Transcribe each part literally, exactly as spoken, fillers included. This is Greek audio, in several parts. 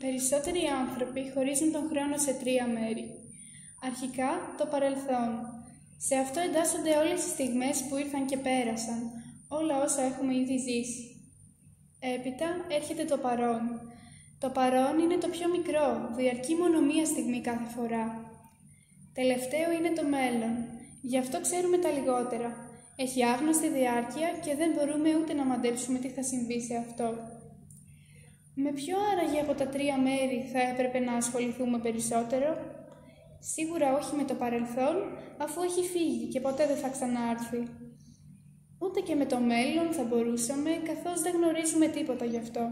περισσότεροι άνθρωποι χωρίζουν τον χρόνο σε τρία μέρη. Αρχικά, το παρελθόν. Σε αυτό εντάσσονται όλες οι στιγμές που ήρθαν και πέρασαν, όλα όσα έχουμε ήδη ζήσει. Έπειτα έρχεται το παρόν. Το παρόν είναι το πιο μικρό, διαρκεί μόνο μία στιγμή κάθε φορά. Τελευταίο είναι το μέλλον, γι' αυτό ξέρουμε τα λιγότερα. Έχει άγνωστη διάρκεια και δεν μπορούμε ούτε να μαντέψουμε τι θα συμβεί σε αυτό. Με ποιο άραγε από τα τρία μέρη θα έπρεπε να ασχοληθούμε περισσότερο? Σίγουρα όχι με το παρελθόν, αφού έχει φύγει και ποτέ δεν θα ξανάρθει. Ούτε και με το μέλλον θα μπορούσαμε, καθώς δεν γνωρίζουμε τίποτα γι' αυτό.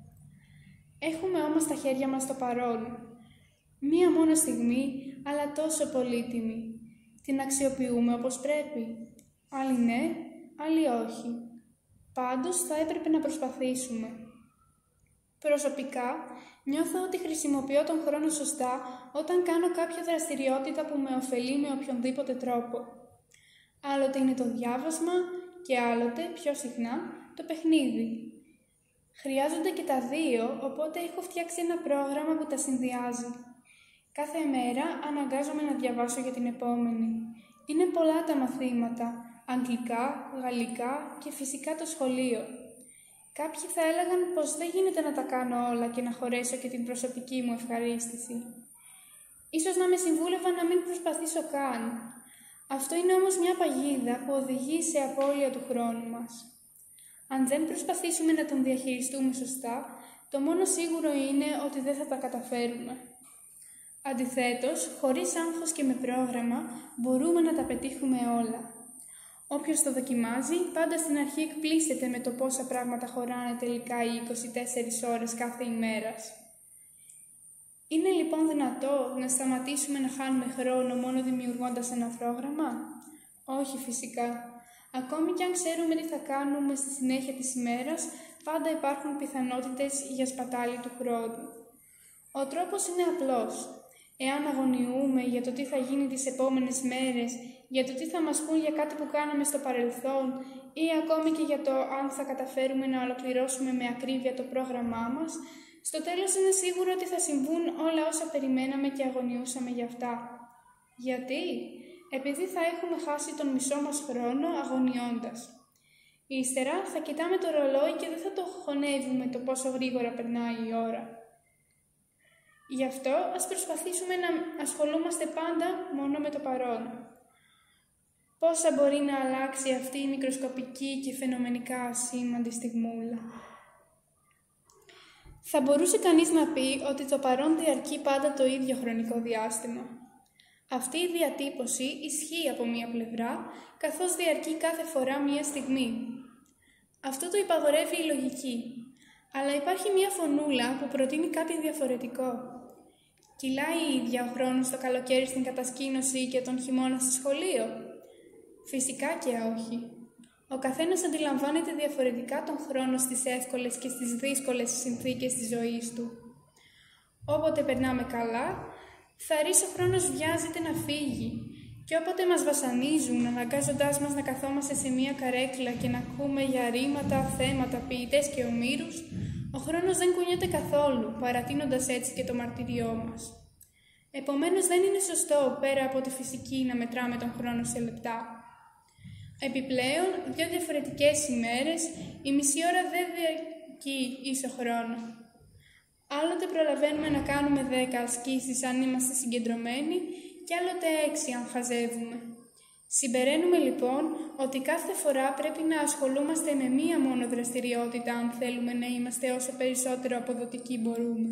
Έχουμε όμως στα χέρια μας το παρόν. Μία μόνο στιγμή, αλλά τόσο πολύτιμη. Την αξιοποιούμε όπως πρέπει. Άλλοι ναι, άλλοι όχι. Πάντως θα έπρεπε να προσπαθήσουμε. Προσωπικά, νιώθω ότι χρησιμοποιώ τον χρόνο σωστά όταν κάνω κάποια δραστηριότητα που με ωφελεί με οποιονδήποτε τρόπο. Άλλοτε είναι το διάβασμα και άλλοτε, πιο συχνά, το παιχνίδι. Χρειάζονται και τα δύο, οπότε έχω φτιάξει ένα πρόγραμμα που τα συνδυάζει. Κάθε μέρα αναγκάζομαι να διαβάσω για την επόμενη. Είναι πολλά τα μαθήματα, αγγλικά, γαλλικά και φυσικά το σχολείο. Κάποιοι θα έλεγαν πως δεν γίνεται να τα κάνω όλα και να χωρέσω και την προσωπική μου ευχαρίστηση. Ίσως να με συμβούλευαν να μην προσπαθήσω καν. Αυτό είναι όμως μια παγίδα που οδηγεί σε απώλεια του χρόνου μας. Αν δεν προσπαθήσουμε να τον διαχειριστούμε σωστά, το μόνο σίγουρο είναι ότι δεν θα τα καταφέρουμε. Αντιθέτως, χωρίς άγχος και με πρόγραμμα, μπορούμε να τα πετύχουμε όλα. Όποιος το δοκιμάζει, πάντα στην αρχή εκπλήσεται με το πόσα πράγματα χωράνε τελικά οι είκοσι τέσσερις ώρες κάθε ημέρας. Είναι λοιπόν δυνατό να σταματήσουμε να χάνουμε χρόνο μόνο δημιουργώντας ένα πρόγραμμα? Όχι φυσικά. Ακόμη κι αν ξέρουμε τι θα κάνουμε στη συνέχεια της ημέρας, πάντα υπάρχουν πιθανότητες για σπατάλη του χρόνου. Ο τρόπος είναι απλός. Εάν αγωνιούμε για το τι θα γίνει τις επόμενες μέρες, για το τι θα μας πούν για κάτι που κάναμε στο παρελθόν ή ακόμη και για το αν θα καταφέρουμε να ολοκληρώσουμε με ακρίβεια το πρόγραμμά μας, στο τέλος είναι σίγουρο ότι θα συμβούν όλα όσα περιμέναμε και αγωνιούσαμε για αυτά. Γιατί? Επειδή θα έχουμε χάσει τον μισό μας χρόνο αγωνιώντας. Ύστερα θα κοιτάμε το ρολόι και δεν θα το χωνεύουμε το πόσο γρήγορα περνάει η ώρα. Γι' αυτό ας προσπαθήσουμε να ασχολούμαστε πάντα μόνο με το παρόν. Πόσα μπορεί να αλλάξει αυτή η μικροσκοπική και φαινομενικά ασήμαντη στιγμούλα. Θα μπορούσε κανείς να πει ότι το παρόν διαρκεί πάντα το ίδιο χρονικό διάστημα. Αυτή η διατύπωση ισχύει από μία πλευρά, καθώς διαρκεί κάθε φορά μία στιγμή. Αυτό το υπαγορεύει η λογική. Αλλά υπάρχει μία φωνούλα που προτείνει κάτι διαφορετικό. Κυλάει η ίδια ο χρόνος το καλοκαίρι στην κατασκήνωση και τον χειμώνα στο σχολείο? Φυσικά και όχι. Ο καθένας αντιλαμβάνεται διαφορετικά τον χρόνο στις εύκολες και στις δύσκολες συνθήκες της ζωής του. Όποτε περνάμε καλά, θαρρής ο χρόνος βιάζεται να φύγει. Και όποτε μας βασανίζουν, αναγκάζοντάς μας να καθόμαστε σε μία καρέκλα και να ακούμε για ρήματα, θέματα, ποιητές και ομήρους, ο χρόνος δεν κουνιέται καθόλου, παρατείνοντας έτσι και το μαρτυριό μας. Επομένως δεν είναι σωστό, πέρα από τη φυσική, να μετράμε τον χρόνο σε λεπτά. Επιπλέον, δύο διαφορετικές ημέρες, η μισή ώρα δεν διαρκεί ίσο χρόνο. Άλλοτε προλαβαίνουμε να κάνουμε δέκα ασκήσεις αν είμαστε συγκεντρωμένοι και άλλοτε έξι αν χαζεύουμε. Συμπεραίνουμε λοιπόν ότι κάθε φορά πρέπει να ασχολούμαστε με μία μόνο δραστηριότητα αν θέλουμε να είμαστε όσο περισσότερο αποδοτικοί μπορούμε.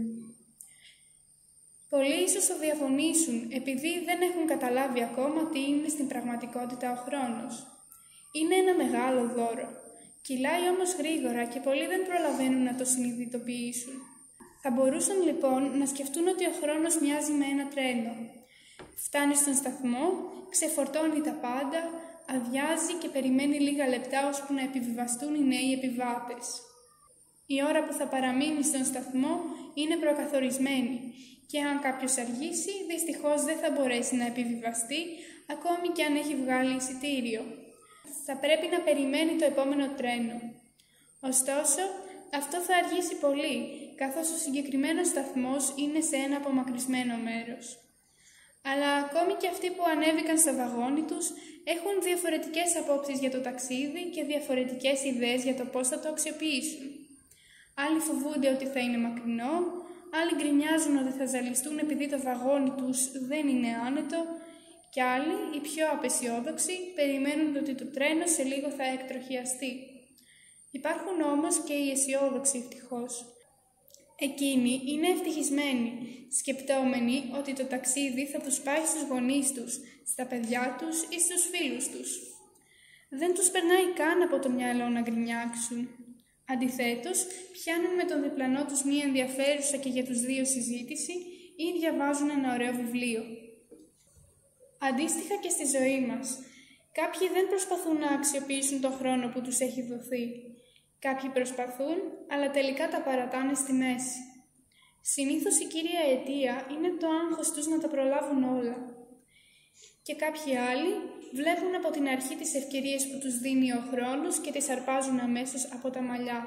Πολλοί ίσως το διαφωνήσουν επειδή δεν έχουν καταλάβει ακόμα τι είναι στην πραγματικότητα ο χρόνος. Είναι ένα μεγάλο δώρο. Κυλάει όμως γρήγορα και πολλοί δεν προλαβαίνουν να το συνειδητοποιήσουν. Θα μπορούσαν λοιπόν να σκεφτούν ότι ο χρόνος μοιάζει με ένα τρένο. Φτάνει στον σταθμό, ξεφορτώνει τα πάντα, αδειάζει και περιμένει λίγα λεπτά ώσπου να επιβιβαστούν οι νέοι επιβάτες. Η ώρα που θα παραμείνει στον σταθμό είναι προκαθορισμένη και αν κάποιος αργήσει, δυστυχώς δεν θα μπορέσει να επιβιβαστεί ακόμη και αν έχει βγάλει εισιτήριο. Θα πρέπει να περιμένει το επόμενο τρένο. Ωστόσο, αυτό θα αργήσει πολύ, καθώς ο συγκεκριμένος σταθμός είναι σε ένα απομακρυσμένο μέρος. Αλλά ακόμη και αυτοί που ανέβηκαν στο βαγόνι τους έχουν διαφορετικές απόψεις για το ταξίδι και διαφορετικές ιδέες για το πώς θα το αξιοποιήσουν. Άλλοι φοβούνται ότι θα είναι μακρινό, άλλοι γκρινιάζουν ότι θα ζαλιστούν επειδή το βαγόνι τους δεν είναι άνετο και άλλοι, οι πιο απεσιόδοξοι, περιμένουν ότι το τρένο σε λίγο θα εκτροχιαστεί. Υπάρχουν όμως και οι αισιόδοξοι ευτυχώς. Εκείνοι είναι ευτυχισμένοι, σκεπτόμενοι ότι το ταξίδι θα τους πάει στους γονείς τους, στα παιδιά τους ή στους φίλους τους. Δεν τους περνάει καν από το μυαλό να γκρινιάξουν. Αντιθέτως, πιάνουν με τον διπλανό τους μία ενδιαφέρουσα και για τους δύο συζήτηση ή διαβάζουν ένα ωραίο βιβλίο. Αντίστοιχα και στη ζωή μας, κάποιοι δεν προσπαθούν να αξιοποιήσουν τον χρόνο που τους έχει δοθεί. Κάποιοι προσπαθούν, αλλά τελικά τα παρατάνε στη μέση. Συνήθως η κύρια αιτία είναι το άγχος τους να τα προλάβουν όλα. Και κάποιοι άλλοι βλέπουν από την αρχή τις ευκαιρίες που τους δίνει ο χρόνος και τις αρπάζουν αμέσως από τα μαλλιά.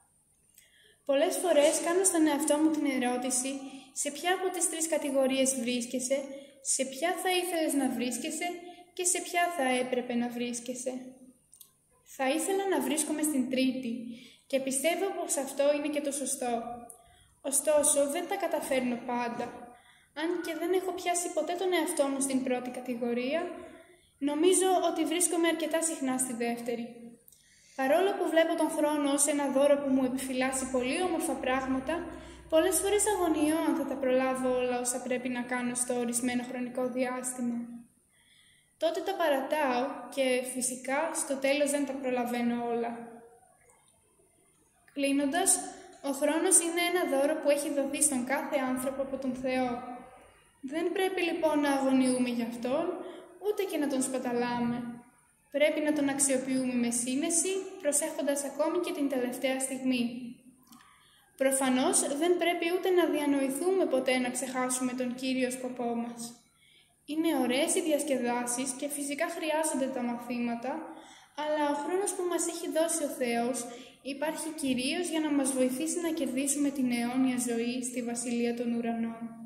Πολλές φορές κάνω στον εαυτό μου την ερώτηση σε ποια από τις τρεις κατηγορίες βρίσκεσαι, σε ποια θα ήθελες να βρίσκεσαι και σε ποια θα έπρεπε να βρίσκεσαι. Θα ήθελα να βρίσκομαι στην τρίτη και πιστεύω πως αυτό είναι και το σωστό. Ωστόσο, δεν τα καταφέρνω πάντα. Αν και δεν έχω πιάσει ποτέ τον εαυτό μου στην πρώτη κατηγορία, νομίζω ότι βρίσκομαι αρκετά συχνά στη δεύτερη. Παρόλο που βλέπω τον χρόνο ως ένα δώρο που μου επιφυλάσσει πολύ όμορφα πράγματα, πολλές φορές αγωνιώ αν θα τα προλάβω όλα όσα πρέπει να κάνω στο ορισμένο χρονικό διάστημα. Τότε τα παρατάω και φυσικά στο τέλος δεν τα προλαβαίνω όλα. Κλείνοντας, ο χρόνος είναι ένα δώρο που έχει δοθεί στον κάθε άνθρωπο από τον Θεό. Δεν πρέπει λοιπόν να αγωνιούμε γι' αυτόν, ούτε και να τον σπαταλάμε. Πρέπει να τον αξιοποιούμε με σύνεση, προσέχοντας ακόμη και την τελευταία στιγμή. Προφανώς δεν πρέπει ούτε να διανοηθούμε ποτέ να ξεχάσουμε τον κύριο σκοπό μας. Είναι ωραίες οι διασκεδάσεις και φυσικά χρειάζονται τα μαθήματα, αλλά ο χρόνος που μας έχει δώσει ο Θεός υπάρχει κυρίως για να μας βοηθήσει να κερδίσουμε την αιώνια ζωή στη Βασιλεία των Ουρανών.